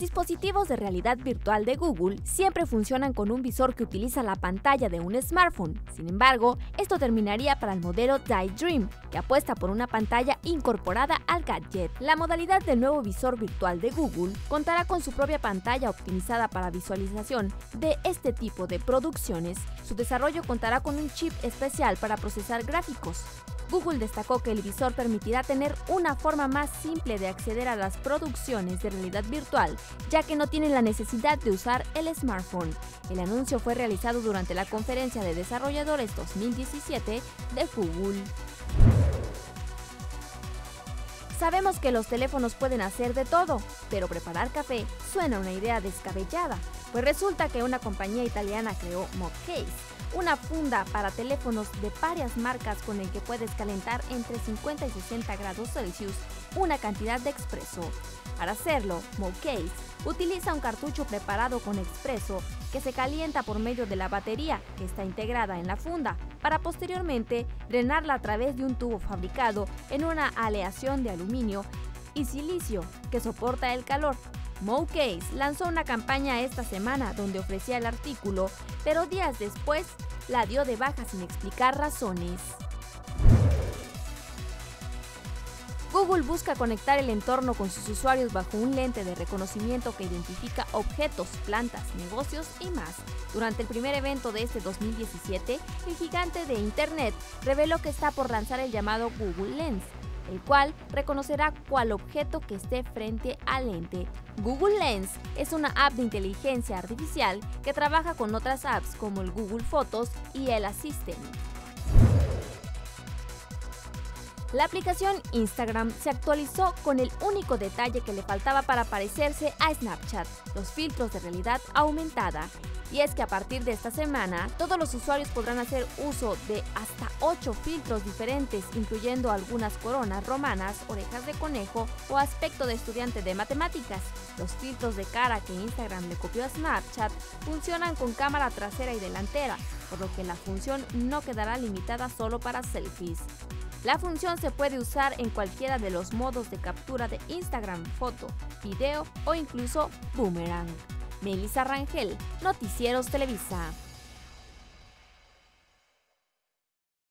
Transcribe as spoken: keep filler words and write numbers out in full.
dispositivos de realidad virtual de Google siempre funcionan con un visor que utiliza la pantalla de un smartphone. Sin embargo, esto terminaría para el modelo Daydream, que apuesta por una pantalla incorporada al gadget. La modalidad del nuevo visor virtual de Google contará con su propia pantalla optimizada para visualización de este tipo de producciones. Su desarrollo contará con un chip especial para procesar gráficos. Google destacó que el visor permitirá tener una forma más simple de acceder a las producciones de realidad virtual, ya que no tienen la necesidad de usar el smartphone. El anuncio fue realizado durante la Conferencia de Desarrolladores dos mil diecisiete de Google. Sabemos que los teléfonos pueden hacer de todo, pero preparar café suena una idea descabellada, pues resulta que una compañía italiana creó Mocase, una funda para teléfonos de varias marcas con el que puedes calentar entre cincuenta y sesenta grados Celsius una cantidad de expreso. Para hacerlo, Mocase utiliza un cartucho preparado con expreso que se calienta por medio de la batería que está integrada en la funda, para posteriormente drenarla a través de un tubo fabricado en una aleación de aluminio y silicio que soporta el calor. Mocase lanzó una campaña esta semana donde ofrecía el artículo, pero días después la dio de baja sin explicar razones. Google busca conectar el entorno con sus usuarios bajo un lente de reconocimiento que identifica objetos, plantas, negocios y más. Durante el primer evento de este dos mil diecisiete, el gigante de Internet reveló que está por lanzar el llamado Google Lens, el cual reconocerá cuál objeto que esté frente al lente. Google Lens es una app de inteligencia artificial que trabaja con otras apps como el Google Fotos y el Assistant. La aplicación Instagram se actualizó con el único detalle que le faltaba para parecerse a Snapchat: los filtros de realidad aumentada. Y es que a partir de esta semana, todos los usuarios podrán hacer uso de hasta ocho filtros diferentes, incluyendo algunas coronas romanas, orejas de conejo o aspecto de estudiante de matemáticas. Los filtros de cara que Instagram le copió a Snapchat funcionan con cámara trasera y delantera, por lo que la función no quedará limitada solo para selfies. La función se puede usar en cualquiera de los modos de captura de Instagram, foto, video o incluso boomerang. Melissa Rangel, Noticieros Televisa.